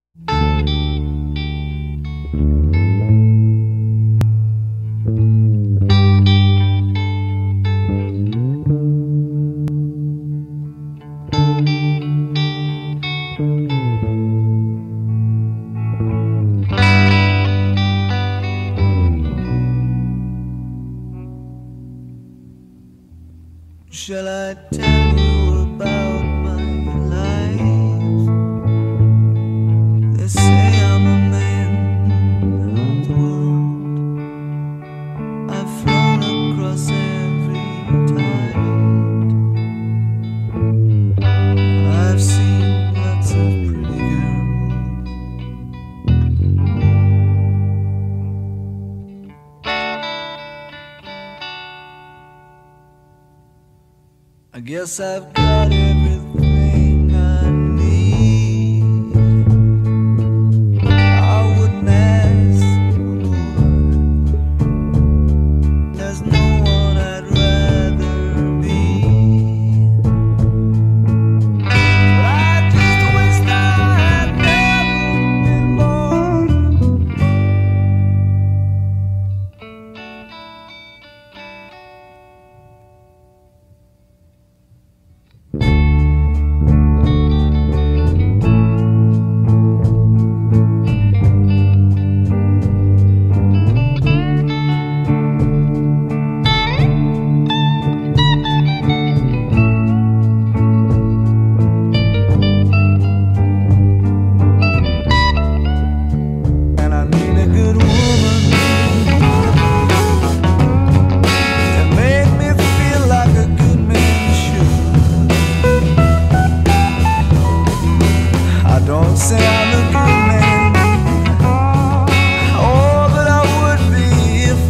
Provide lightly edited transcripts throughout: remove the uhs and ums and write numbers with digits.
Shall I tell you about my life? They say I'm a man of the world. I've flown across every tide. I've seen lots of pretty girls. I guess I've got everything I need. I wouldn't ask for more. There's no one I'd rather be. But I just wish I had never been born. Don't say I'm a good man, oh, but I would be if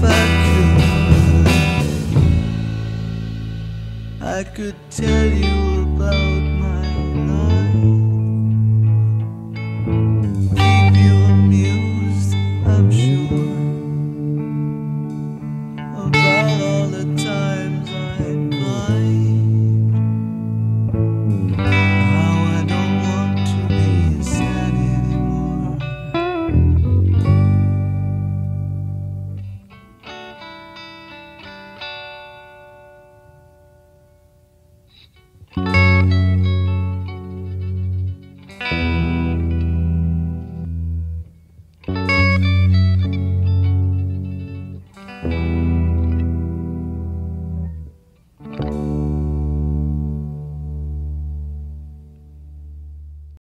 I could. I could tell you about